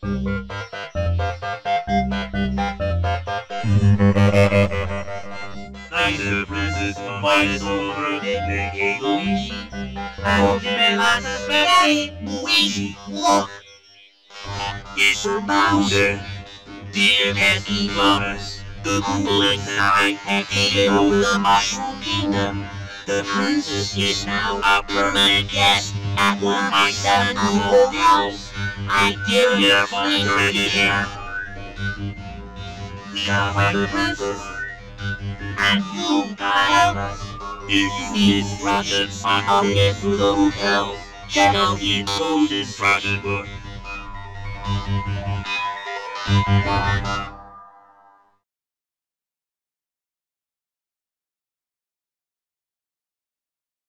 带着 princess 快速和你的给路一起，我这边蓝色 spaghetti 不一起我。也是抱着 Dear Happy Lovers, the cool inside happy over the mushroom kingdom. The princess is now a permanent guest at one of my 7 cool hotels. I give you a funny dirty hair. We are like the princess, and you gotta help us. If you need instructions on how to get through the hotel, check out the enclosed instruction book.